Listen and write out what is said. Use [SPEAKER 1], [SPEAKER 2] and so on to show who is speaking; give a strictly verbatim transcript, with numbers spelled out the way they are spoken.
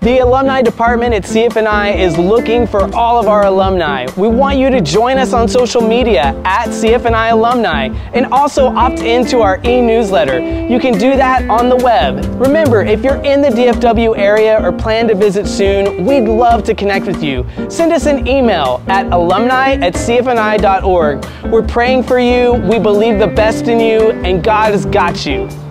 [SPEAKER 1] The Alumni Department at C F N I is looking for all of our alumni. We want you to join us on social media at C F N I Alumni and also opt into our e-newsletter. You can do that on the web. Remember, if you're in the D F W area or plan to visit soon, we'd love to connect with you. Send us an email at alumni at c f n i dot org. We're praying for you, we believe the best in you, and God has got you.